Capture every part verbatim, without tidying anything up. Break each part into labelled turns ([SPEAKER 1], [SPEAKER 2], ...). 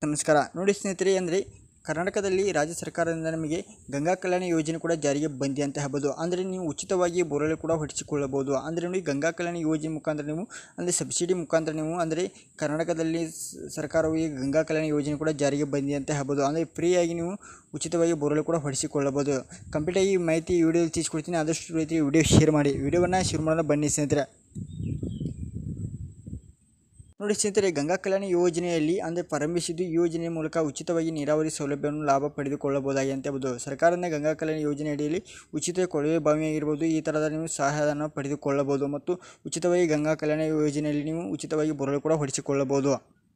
[SPEAKER 1] ನಮಸ್ಕಾರ ನೋಡಿ ಸ್ನೇಹಿತರೆ, ಅಂದರೆ ಕರ್ನಾಟಕದಲ್ಲಿ ರಾಜ್ಯ ಸರ್ಕಾರದಿಂದ ನಮಗೆ ಗಂಗಾ ಕಲ್ಯಾಣ ಯೋಜನೆ ಕೂಡ ಜಾರಿಗೆ ಬಂದಿ ಅಂತ ಹೇಳ್ಬೋದು. ಅಂದರೆ ನೀವು ಉಚಿತವಾಗಿ ಬೋರ್ವೆಲ್ ಕೂಡ ಹೊಡಿಸಿಕೊಳ್ಳಬಹುದು. ಅಂದರೆ ನೋಡಿ, ಗಂಗಾ ಕಲ್ಯಾಣ ಯೋಜನೆ ಮುಖಾಂತರ ನೀವು ಅಂದರೆ ಸಬ್ಸಿಡಿ ಮುಖಾಂತರ ನೀವು ಅಂದರೆ ಕರ್ನಾಟಕದಲ್ಲಿ ಸರ್ಕಾರವು ಈ ಗಂಗಾ ಕಲ್ಯಾಣ ಯೋಜನೆ ಕೂಡ ಜಾರಿಗೆ ಬಂದಿ ಅಂತ ಹೇಳ್ಬೋದು. ಅಂದರೆ ಫ್ರೀಯಾಗಿ ನೀವು ಉಚಿತವಾಗಿ ಬೋರ್ವೆಲ್ ಕೂಡ ಹೊಡಿಸಿಕೊಳ್ಳಬಹುದು. ಕಂಪ್ಲೀಟಾಗಿ ಈ ಮಾಹಿತಿ ಈ ವಿಡಿಯೋದಲ್ಲಿ ತಿಳಿಸ್ಕೊಡ್ತೀನಿ. ಆದಷ್ಟು ರೈತರಿಗೆ ವಿಡಿಯೋ ಶೇರ್ ಮಾಡಿ. ವಿಡಿಯೋವನ್ನು ಶೇರ್ ಮಾಡೋಣ ಬನ್ನಿ ಸ್ನೇಹಿತರೆ. ನೋಡಿ ಸ್ನೇಹಿತರೆ, ಗಂಗಾ ಕಲ್ಯಾಣ ಯೋಜನೆಯಲ್ಲಿ ಅಂದರೆ ಪ್ರಾರಂಭಿಸಿದ್ದು ಈ ಯೋಜನೆಯ ಮೂಲಕ ಉಚಿತವಾಗಿ ನೀರಾವರಿ ಸೌಲಭ್ಯವನ್ನು ಲಾಭ ಪಡೆದುಕೊಳ್ಳಬಹುದಾಗಿ ಅಂತ ಹೇಳ್ಬೋದು. ಸರ್ಕಾರದಿಂದ ಗಂಗಾ ಕಲ್ಯಾಣ ಯೋಜನೆ ಅಡಿಯಲ್ಲಿ ಉಚಿತ ಕೊಳವೆ ಬಾವಿಯಾಗಿರ್ಬೋದು, ಈ ಥರದ ನೀವು ಸಹಾಯಧನ ಪಡೆದುಕೊಳ್ಳಬಹುದು ಮತ್ತು ಉಚಿತವಾಗಿ ಗಂಗಾ ಕಲ್ಯಾಣ ಯೋಜನೆಯಲ್ಲಿ ನೀವು ಉಚಿತವಾಗಿ ಬೋರ್ವೆಲ್ ಕೂಡ ಹೊಡಿಸಿಕೊಳ್ಳಬಹುದು.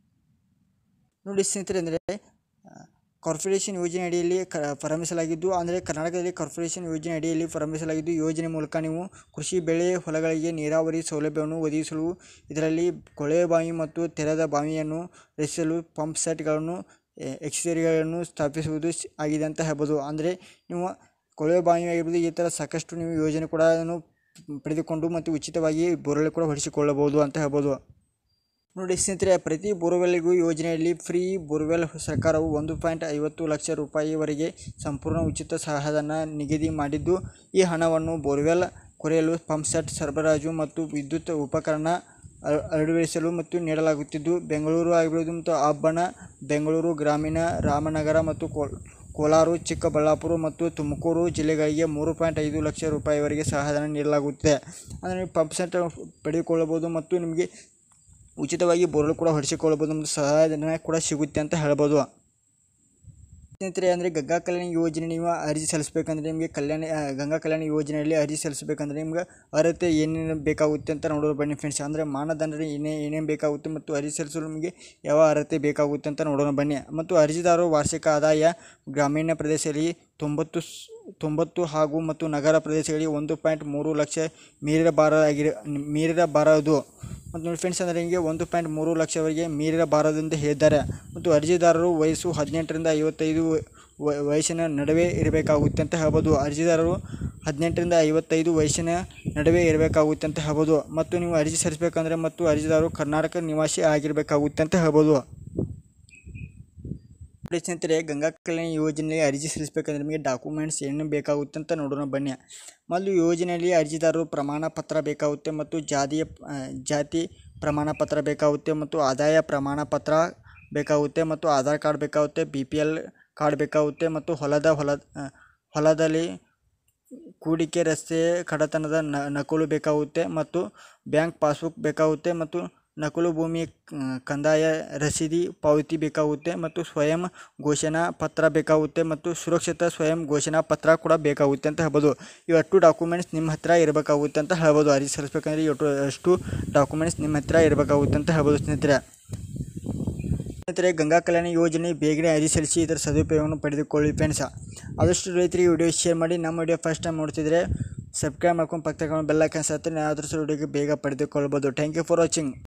[SPEAKER 1] ನೋಡಿ ಸ್ನೇಹಿತರೆ, ಅಂದರೆ ಕಾರ್ಪೊರೇಷನ್ ಯೋಜನೆ ಅಡಿಯಲ್ಲಿ ಕ ಪ್ರಾರಂಭಿಸಲಾಗಿದ್ದು ಅಂದರೆ ಕರ್ನಾಟಕದಲ್ಲಿ ಕಾರ್ಪೊರೇಷನ್ ಯೋಜನೆ ಅಡಿಯಲ್ಲಿ ಪ್ರಾರಂಭಿಸಲಾಗಿದ್ದು ಯೋಜನೆ ಮೂಲಕ ನೀವು ಕೃಷಿ ಬೆಳೆ ಹೊಲಗಳಿಗೆ ನೀರಾವರಿ ಸೌಲಭ್ಯವನ್ನು ಒದಗಿಸಲು ಇದರಲ್ಲಿ ಕೊಳವೆ ಬಾವಿ ಮತ್ತು ತೆರೆದ ಬಾವಿಯನ್ನು ರಚಿಸಲು ಪಂಪ್ ಸೆಟ್ಗಳನ್ನು ಎಕ್ಸರಿಗಳನ್ನು ಸ್ಥಾಪಿಸುವುದು ಆಗಿದೆ ಅಂತ ಹೇಳ್ಬೋದು. ಅಂದರೆ ನೀವು ಕೊಳವೆ ಬಾವಿ ಆಗಿರ್ಬೋದು, ಈ ಥರ ಸಾಕಷ್ಟು ನೀವು ಯೋಜನೆ ಕೂಡ ಪಡೆದುಕೊಂಡು ಮತ್ತು ಉಚಿತವಾಗಿ ಬೋರ್ವೆಲ್ ಕೂಡ ಹೊಡಿಸಿಕೊಳ್ಳಬಹುದು ಅಂತ ಹೇಳ್ಬೋದು. ನೋಡಿ ಸ್ನೇಹಿತರೆ, ಪ್ರತಿ ಬೋರ್ವೆಲ್ಗೂ ಯೋಜನೆಯಲ್ಲಿ ಫ್ರೀ ಬೋರ್ವೆಲ್ ಸರ್ಕಾರವು ಒಂದು ಪಾಯಿಂಟ್ ಐವತ್ತು ಲಕ್ಷ ರೂಪಾಯಿವರೆಗೆ ಸಂಪೂರ್ಣ ಉಚಿತ ಸಹಾಯಧನ ನಿಗದಿ ಮಾಡಿದ್ದು, ಈ ಹಣವನ್ನು ಬೋರ್ವೆಲ್ ಕೊರೆಯಲು ಪಂಪ್ ಸೆಟ್ ಸರಬರಾಜು ಮತ್ತು ವಿದ್ಯುತ್ ಉಪಕರಣ ಅಳವಡಿಸಲು ಮತ್ತು ನೀಡಲಾಗುತ್ತಿದ್ದು, ಬೆಂಗಳೂರು ಆಗಿರ್ಬೋದು ಮತ್ತು ಆಬ್ಬಣ, ಬೆಂಗಳೂರು ಗ್ರಾಮೀಣ, ರಾಮನಗರ ಮತ್ತು ಕೋಲಾರ, ಚಿಕ್ಕಬಳ್ಳಾಪುರ ಮತ್ತು ತುಮಕೂರು ಜಿಲ್ಲೆಗಳಿಗೆ ಮೂರು ಪಾಯಿಂಟ್ ಐದು ಲಕ್ಷ ರೂಪಾಯಿವರೆಗೆ ಸಹಾಯಧನ ನೀಡಲಾಗುತ್ತದೆ. ಅಂದರೆ ಪಂಪ್ ಸೆಟ್ ಪಡೆದುಕೊಳ್ಳಬಹುದು ಮತ್ತು ನಿಮಗೆ ಉಚಿತವಾಗಿ ಬೋರ್ವೆಲ್ ಕೂಡ ಹೊಡಿಸಿಕೊಳ್ಳಬಹುದು ಮತ್ತು ಸಹಾಯಧನ ಕೂಡ ಸಿಗುತ್ತೆ ಅಂತ ಹೇಳ್ಬೋದು. ಸ್ನೇಹಿತರೆ, ಅಂದರೆ ಗಂಗಾ ಕಲ್ಯಾಣ ಯೋಜನೆ ನೀವು ಅರ್ಜಿ ಸಲ್ಲಿಸಬೇಕಂದ್ರೆ ನಿಮಗೆ ಕಲ್ಯಾಣ ಗಂಗಾ ಕಲ್ಯಾಣ ಯೋಜನೆಯಲ್ಲಿ ಅರ್ಜಿ ಸಲ್ಲಿಸಬೇಕಂದ್ರೆ ನಿಮ್ಗೆ ಅರ್ಹತೆ ಏನೇನು ಬೇಕಾಗುತ್ತೆ ಅಂತ ನೋಡೋರು ಬನ್ನಿ ಫ್ರೆಂಡ್ಸ್. ಅಂದರೆ ಮಾನದಂಡ ಏನೇ ಏನೇನು ಬೇಕಾಗುತ್ತೆ ಮತ್ತು ಅರ್ಜಿ ಸಲ್ಲಿಸಲು ನಿಮಗೆ ಯಾವ ಅರ್ಹತೆ ಬೇಕಾಗುತ್ತೆ ಅಂತ ನೋಡೋಣ ಬನ್ನಿ. ಮತ್ತು ಅರ್ಜಿದಾರರು ವಾರ್ಷಿಕ ಆದಾಯ ಗ್ರಾಮೀಣ ಪ್ರದೇಶದಲ್ಲಿ ತೊಂಬತ್ತು ತೊಂಬತ್ತು ಹಾಗೂ ಮತ್ತು ನಗರ ಪ್ರದೇಶಗಳಿಗೆ ಒಂದು ಪಾಯಿಂಟ್ ಮೂರು ಲಕ್ಷ ಮೀರಿರಬಾರದಾಗಿರ ಮೀರಿರಬಾರದು ಮತ್ತು ನೋಡಿ ಫ್ರೆಂಡ್ಸ್, ಅಂದರೆ ಹಿಂಗೆ ಒಂದು ಪಾಯಿಂಟ್ ಮೂರು ಲಕ್ಷವರೆಗೆ ಮೀರಿರಬಾರದು ಅಂತ ಹೇಳಿದ್ದಾರೆ. ಮತ್ತು ಅರ್ಜಿದಾರರು ವಯಸ್ಸು ಹದಿನೆಂಟರಿಂದ ಐವತ್ತೈದು ವಯಸ್ಸಿನ ನಡುವೆ ಇರಬೇಕಾಗುತ್ತೆ ಅಂತ ಹೇಳ್ಬೋದು. ಅರ್ಜಿದಾರರು ಹದಿನೆಂಟರಿಂದ ಐವತ್ತೈದು ವಯಸ್ಸಿನ ನಡುವೆ ಇರಬೇಕಾಗುತ್ತೆ ಅಂತ ಹೇಳ್ಬೋದು. ಮತ್ತು ನೀವು ಅರ್ಜಿ ಸಲ್ಲಿಸಬೇಕಂದ್ರೆ ಮತ್ತು ಅರ್ಜಿದಾರರು ಕರ್ನಾಟಕ ನಿವಾಸಿ ಆಗಿರಬೇಕಾಗುತ್ತೆ ಅಂತ ಹೇಳ್ಬೋದು. ಸ್ನೇಹಿತರೆ, ಗಂಗಾ ಕಲ್ಯಾಣ ಯೋಜನೆಯಲ್ಲಿ ಅರ್ಜಿ ಸಲ್ಲಿಸಬೇಕಂದ್ರೆ ನಿಮಗೆ ಡಾಕ್ಯುಮೆಂಟ್ಸ್ ಏನು ಬೇಕಾಗುತ್ತೆ ಅಂತ ನೋಡೋಣ ಬನ್ನಿ. ಮೊದಲು ಯೋಜನೆಯಲ್ಲಿ ಅರ್ಜಿದಾರರು ಪ್ರಮಾಣ ಪತ್ರ ಬೇಕಾಗುತ್ತೆ ಮತ್ತು ಜಾತಿಯ ಜಾತಿ ಪ್ರಮಾಣ ಪತ್ರ ಬೇಕಾಗುತ್ತೆ ಮತ್ತು ಆದಾಯ ಪ್ರಮಾಣ ಪತ್ರ ಬೇಕಾಗುತ್ತೆ ಮತ್ತು ಆಧಾರ್ ಕಾರ್ಡ್ ಬೇಕಾಗುತ್ತೆ, ಬಿ ಪಿ ಎಲ್ ಕಾರ್ಡ್ ಬೇಕಾಗುತ್ತೆ ಮತ್ತು ಹೊಲದ ಹೊಲ ಹೊಲದಲ್ಲಿ ಕೂಡಿಕೆ ರಸ್ತೆ ಕಡತನದ ನಕಲು ಬೇಕಾಗುತ್ತೆ ಮತ್ತು ಬ್ಯಾಂಕ್ ಪಾಸ್ಬುಕ್ ಬೇಕಾಗುತ್ತೆ ಮತ್ತು ನಕಲು ಭೂಮಿ ಕಂದಾಯ ರಸೀದಿ ಪಾವತಿ ಬೇಕಾಗುತ್ತೆ ಮತ್ತು ಸ್ವಯಂ ಘೋಷಣಾ ಪತ್ರ ಬೇಕಾಗುತ್ತೆ ಮತ್ತು ಸುರಕ್ಷಿತ ಸ್ವಯಂ ಘೋಷಣಾ ಪತ್ರ ಕೂಡ ಬೇಕಾಗುತ್ತೆ ಅಂತ ಹೇಳ್ಬೋದು. ಇವಷ್ಟು ಡಾಕ್ಯುಮೆಂಟ್ಸ್ ನಿಮ್ಮ ಹತ್ರ ಇರಬೇಕಾಗುತ್ತೆ ಅಂತ ಹೇಳ್ಬೋದು. ಅರ್ಜಿ ಸಲ್ಲಿಸಬೇಕಂದ್ರೆ ಇವತ್ತು ಅಷ್ಟು ಡಾಕ್ಯುಮೆಂಟ್ಸ್ ನಿಮ್ಮ ಹತ್ರ ಇರಬೇಕಾಗುತ್ತೆ ಅಂತ ಹೇಳ್ಬೋದು. ಸ್ನೇಹಿತರೆ ಸ್ನೇಹಿತರೆ ಗಂಗಾ ಕಲ್ಯಾಣ ಯೋಜನೆ ಬೇಗನೆ ಅರ್ಜಿ ಸಲ್ಲಿಸಿ ಇದರ ಸದುಪಯೋಗವನ್ನು ಪಡೆದುಕೊಳ್ಳಿ ಫ್ರೆಂಡ್ಸ್. ಆದಷ್ಟು ರೈತರಿಗೆ ವಿಡಿಯೋ ಶೇರ್ ಮಾಡಿ. ನಮ್ಮ ವಿಡಿಯೋ ಫಸ್ಟ್ ಟೈಮ್ ನೋಡ್ತಿದ್ರೆ ಸಬ್ಸ್ಕ್ರೈಬ್ ಮಾಡ್ಕೊಂಡು ಪಕ್ಕ ಬೆಲ್ ಐಕಾನ್ ಸಹ ಯಾವ್ದಾದ್ರು ವಿಡಿಯೋಗೆ ಬೇಗ ಪಡೆದುಕೊಳ್ಳಬಹುದು. Thank you for watching.